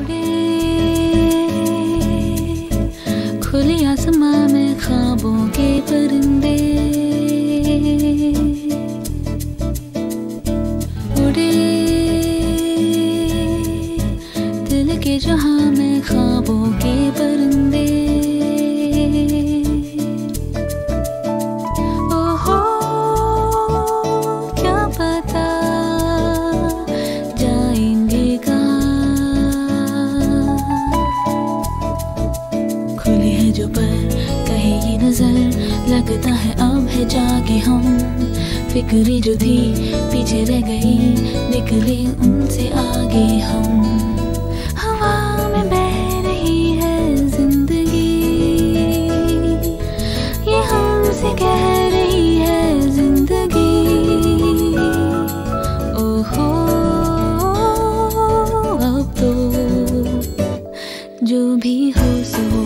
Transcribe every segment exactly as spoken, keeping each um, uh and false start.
उड़े खुले आसमां में ख्वाबों के परिंदे, उड़े दिल के जहां में ख्वाबों के परिंदे। ओहो क्या पता जाएंगे कहाँ, खुले हैं जो पर कहे ये नजर, लगता है अब है जाके हम। फिक्रें जो थी पीछे रह गई, निकले उनसे आगे हम। हवा में बह रही है जिंदगी, ये हमसे कह रही है जिंदगी। ओहो अब तो जो भी हो सो हो।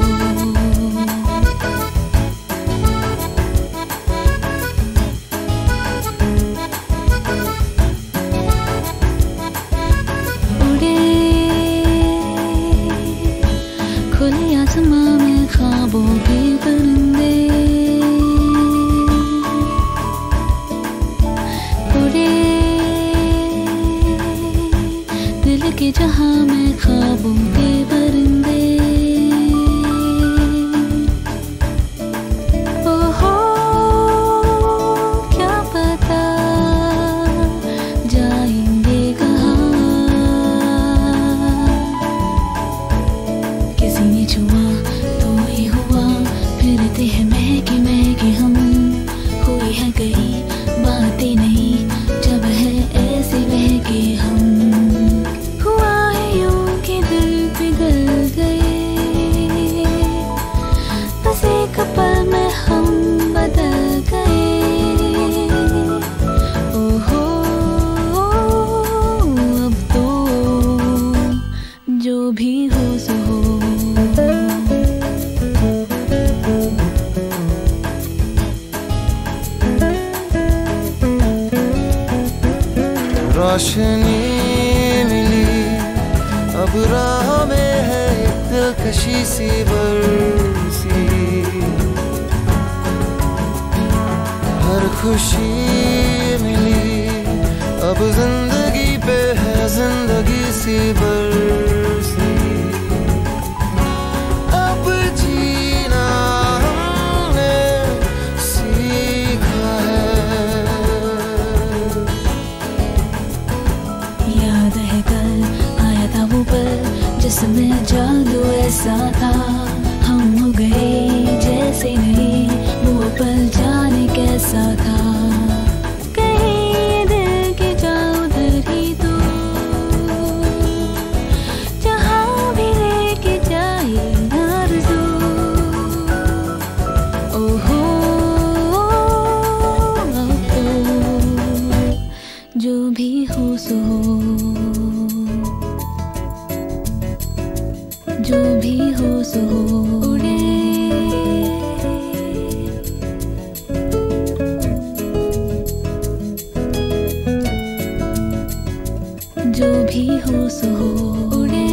खुले आसमां में ख्वाबों के परिंदे, उड़े दिल के जहां में ख्वाबों के परिंदे। ओहो क्या पता जाएंगे कहाँ, किसी ने छुआ तो ही हुआ, फिरते हैं महके महके हम। हुई है कई बातें नहीं जब है ऐसे बहके हम। हुआ है यूं कि दिल पिघल गए, बस एक पल में हम बदल गए। ओहो अब तो जो भी हो सो हो। रोशनी मिली अब राह में है एक दिलकशी सी बरसी, हर खुशी मिली अब जिंदगी पे है जिंदगी सी बरसी। अब जीना हमने सीखा है, याद है कल आया था वो पल जिसमें जादू ऐसा था। हम हो गए जैसे नहीं, वो पल जाने कैसा था। कहीं दिल के जाओ उधर ही तो, जहाँ भी लेके जाए आरज़ू। ओहो अब तो जो भी हो सो हो, जो भी हो सो हो। उड़े जो भी हो सो हो, उड़े